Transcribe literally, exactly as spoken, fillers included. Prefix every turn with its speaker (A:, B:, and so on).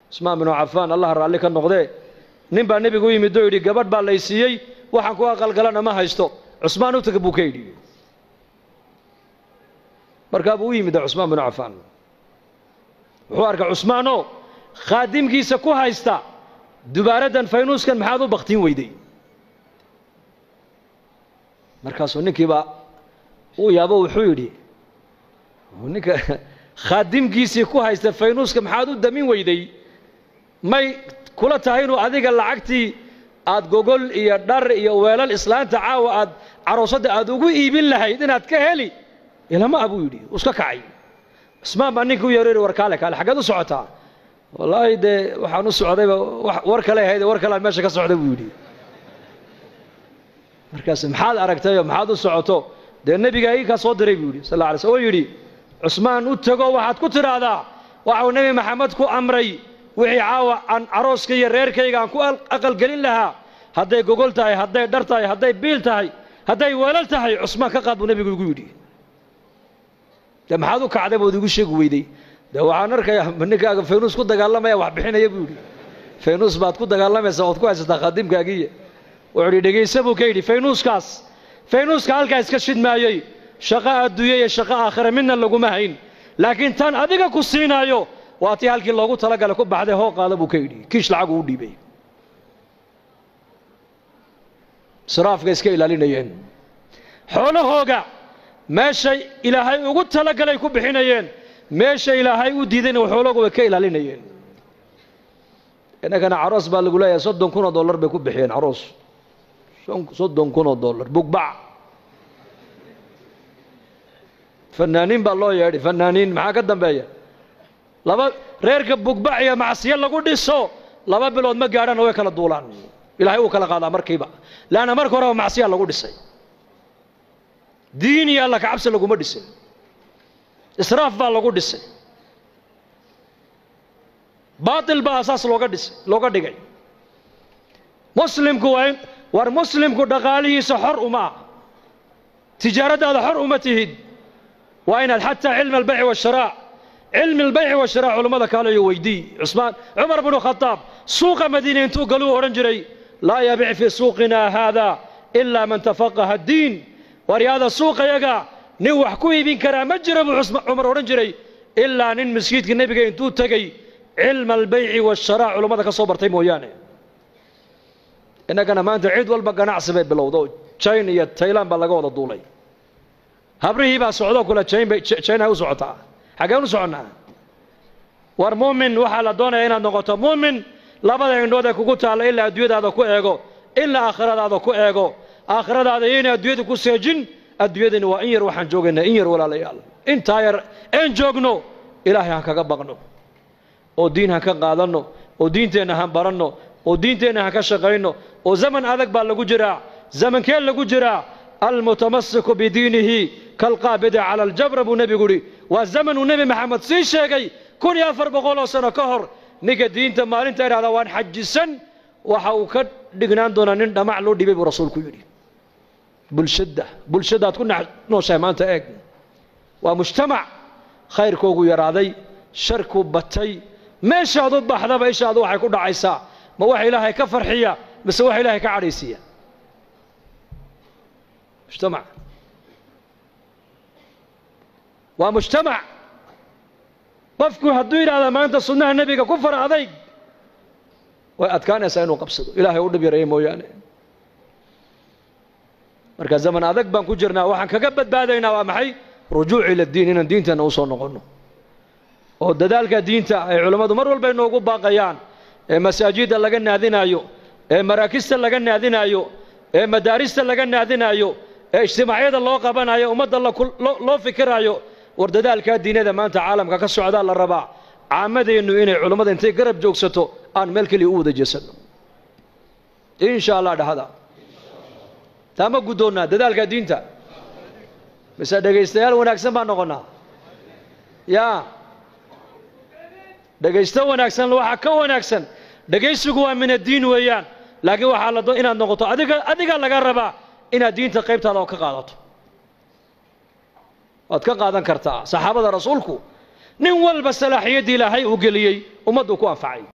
A: عثمان بن عفان الله رالي كان نقضي نبى النبي يقول يمدو يدي قبض بالليسيي waxaan ku aqal galana ma haysto Usmaan u tagay buu ka yidhi markaa buu yimid Usmaan bin Affan wuxuu arkay Usmaano khaadimkiisa ku haysta dubaaradan faynuuskan maxaad u baqtiin weyday markaasuu ninkiiba uu yaabo wuxuu yidhi ninka khaadimkiisa ku haysta faynuuska maxaad u damin weyday may kula tahay inuu adiga lacagtii aad gogol iyo dhar iyo weelal islaanta caawa aad aroosada aad ugu iibin lahayd inaad ka heli ilama abu yiri uska kacay Usmaan baa ninku yareeray war kale kale xagad u socotaa wallahi de waxaan u socday war kale hayday war kale meesha ka socday buu yiri markaas maxaad aragtay maxaad u socoto de nabiga ay ka soo diray buu yiri sallallahu alayhi wasallam yiri Usmaan u tago waxaad ku tiraahdaa waxa uu nabi maxamed ku amray wixii caawa aan arooska iyo reerkayga aan ku aqal galin lahaa hadday gogol tahay hadday dhar tahay hadday biil tahay hadday weelal tahay Usmaan ka qaad buu nabigu ugu yidhi de maxaad u kacday buu igu sheeg weyday de waxaan arkayaa ninkaaga faynuus ku dagaalamaya wax bixinaya buu yidhi faynuus baad ku dagaalamaysaa ood ku haysataa khadimkaagiiya wuxuu yidhi dhegaysa buu ka yidhi faynuuskaas faynuuska halkaa iska shidmaayey shaqo adduunya iyo shaqo aakhira midna laguma hayn laakiin tan adiga ku siinaayo واتي halkii loogu tala galay ku baxday hoo qaada buu ka yidhi kiish lacag uu dhiibay saraafka iska ilaalinayeen xoolahooga meesha ilaahay ugu tala galay ku bixinayeen meesha ilaahay u diidayna xoolahooga way ka ilaalinayeen inagana aroos baa lagu leeyahay soddon kun oo dollar bay ku bixiyeen aroos soddon kun oo dollar bugbac fanaaniin baa loo yeedhay fanaaniin maxaa ka dambeeya laba reerka bugbaciya macsiyo lagu dhiso laba bilood ma gaadhan way kala duulaan ilaahay uu kala qaadaa markiiba laana marka hore macsiyo lagu dhisay diin iyo alla ka cabsi lagu ma dhisay israaf baa lagu dhisay baatil baa asaas looga dhisay looga dhigay muslimku waa war muslimku dhaqaalihiisa xor uma tijaaradaada xor uma tihid waa inaad xataa cilmi al-bay'i wash-shiraa علم البيع والشراء علماء قالوا يويدي عثمان عمر بن الخطاب سوق مدينة انتو قالوا أورنجري لا يبيع في سوقنا هذا إلا من تفقه الدين ورياض السوق يقع نوح كوي بين كرام جرب عمر أورنجري إلا نن مسجد النبي انتو تقي علم البيع والشراء علماء كصبر تيمو يعني إنك أنا ما أنت عيد والبقى نعصب بالوضوء تشين يا تايلاند بلغوا الدولي هبري بقى سعودة كلها تشين تشين هاو سعودة حاجة نسعنا والمؤمن وحال دونا هنا نقطة مؤمن لا بد أن نودك كوتا على إلا أدوية هذا كو إيجو إلا آخرة هذا كو إيجو آخرة هذا هنا أدوية كو سجن أدوية وإنير وحن جوجنا إنير ولا ليال إن تاير إن جوجنو إلهي هكذا بغنو ودين هكذا قادنو ودين تنا هم برنو ودين تنا هكذا شقينو وزمن هذاك باللجوجرا زمن كان لجوجرا المتمسك بدينه كالقابض على الجبر أبو نبي قولي والزمن النبي محمد سي شيغي كون يافر بقولو سنه كهر نيجا دينتا مالنتا يرادا وان حجسن waxa uu ka dhignaan doona nin dhamac loo dhibay buu rasuulku yiri bulshada bulshada ku nooshay maanta eeg waa mujtamac khayrkoogu yaraaday sharku batay meeshaad u baxdaba ishaadu waxay ku dhacaysaa ma wax ilaahay ka farxiya mise wax ilaahay ka cadhaysiya mujtamac ومجتمع قفكو هدو إلى ما أنت صنع النبي كفر عليك وأتكان يسألون قبصده إلهي يقول نبي رأيه مويانه مركز زمن هذاك بانكو جرنا وحن كقبت بعدين ومحي رجوع إلى الدين إن الدين تنوصل نقولنا ودذلك الدين تاع علماء مر والبين وقوب باقيان مساجد اللي قلنا هذين أيو مراكز اللي قلنا هذين أيو مدارس اللي قلنا هذين أيو اجتماعيات الله قبنا أيو ومد الله كل لو فكر أيو ورددالك الدين هذا ما أنت عالم كالسعوداء للرباع عامده إنه إنه علماء أنت قرب جوكسته أن ملك اللي يؤود جسد إن شاء الله ده هذا تام قدونا ددالك الدين تا بس دقيستيال وناكسن ما نقولنا يا دقيستو وناكسن لو حكوا وناكسن دقيستوا من الدين ويان لكن وحال دو إن النقطة أديك أديك الله قربا إن الدين تقيبت الله كقالته وأتك قادن كرتا صحابة رسولكو نين والبس صلاحية إلهي وقليي ومدوكو أنفعي